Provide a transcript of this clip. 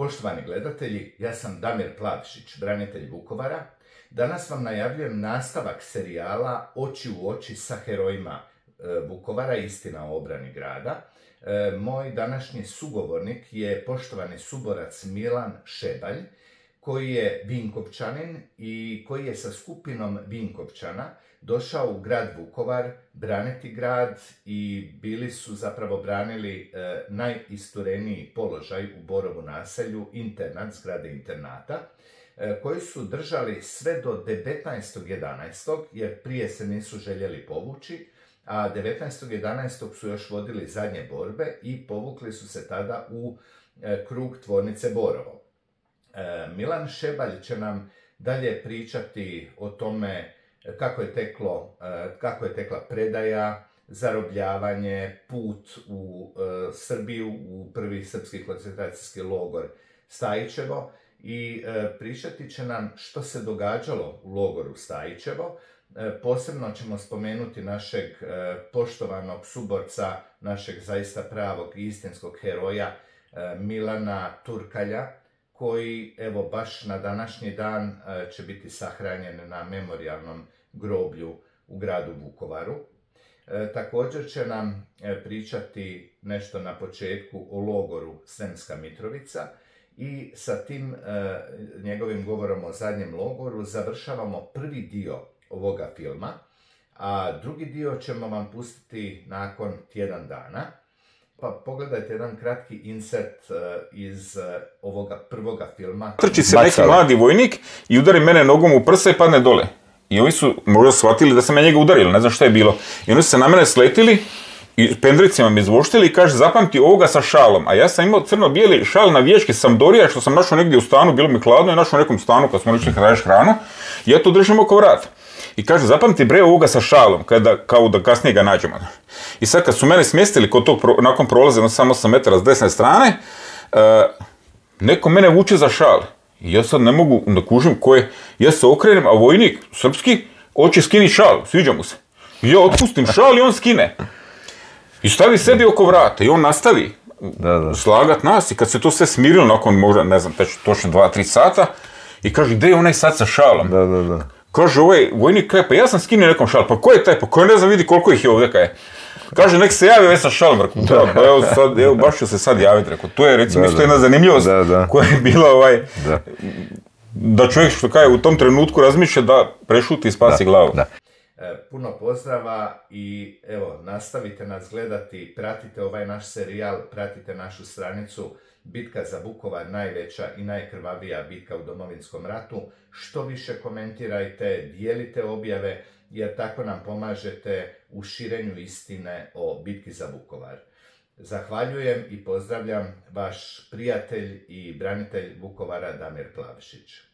Poštovani gledatelji, ja sam Damir Plavšić, branitelj Vukovara. Danas vam najavljujem nastavak serijala Oči u oči sa herojima Vukovara, istina o obrani grada. Moj današnji sugovornik je poštovani suborac Milan Šebalj, koji je Vinkovčanin i koji je sa skupinom Vinkovčana došao u grad Vukovar braniti grad i branili najistureniji položaj u Borovu naselju, internat, zgrade internata, koji su držali sve do 19.11. jer prije se nisu željeli povući, a 19.11. su još vodili zadnje borbe i povukli su se tada u krug tvornice Borovo. Milan Šebalj će nam dalje pričati o tome kako je tekla predaja, zarobljavanje, put u Srbiju, u prvi srpski koncentracijski logor Stajićevo i pričati će nam što se događalo u logoru Stajićevo. Posebno ćemo spomenuti našeg poštovanog suborca, našeg zaista pravog i istinskog heroja Milana Turkalja, koji evo baš na današnji dan će biti sahranjen na memorijalnom groblju u gradu Vukovaru. Također će nam pričati nešto na početku o logoru Sremska Mitrovica i sa tim njegovim govorom o zadnjem logoru završavamo prvi dio ovoga filma, a drugi dio ćemo vam pustiti nakon tjedan dana. Pa pogledajte jedan kratki insert iz ovoga prvoga filma. Trči se neki mladi vojnik i udari mene nogom u prsa i padne dole. I oni su možda shvatili da sam ja njega udario, ne znam šta je bilo. I oni su se na mene sletili i pendricima mi izvoštili i kaže zapamti ovoga sa šalom. A ja sam imao crno-bijeli šal na vječki Sampdoria što sam našao negdje u stanu, bilo mi hladno i našao u nekom stanu kad smo išli hraniti hranu. I ja to držim oko vrata. I kaže, zapamti bre ovoga sa šalom, kao da kasnije ga nađemo. I sad kad su mene smjestili kod tog, nakon prolaza samo 8 metara s desne strane, neko mene vuče za šal. I ja sad ne mogu da kužim ko je. Ja se okrenem, a vojnik, srpski, hoće skini šal, sviđa mu se. I ja otpustim šal i on skine. I stavi sebi oko vrata i on nastavi slagat nas i kad se to sve smirilo nakon možda, ne znam, točno 2-3 sata i kaže, gdje je onaj sad sa šalom? Kaže ovaj vojnik, kaže, pa ja sam skinio nekom šal, pa ko je taj, pa ko ne znam vidi koliko ih je ovdje, kaj. Kaže, nek se javi ovaj sa šalom, rekao, pa evo baš ću se sad javiti, rekao, to je recimo isto jedna zanimljivost koja je bila da čovjek što kaže u tom trenutku razmišlja da prešuti i spasi glavu. Puno pozdrava i evo, nastavite nas gledati, pratite ovaj naš serijal, pratite našu stranicu Bitka za Vukovar, najveća i najkrvavija bitka u Domovinskom ratu. Što više komentirajte, dijelite objave, jer tako nam pomažete u širenju istine o bitki za Vukovar. Zahvaljujem i pozdravljam vaš prijatelj i branitelj Vukovara Damir Plavšić.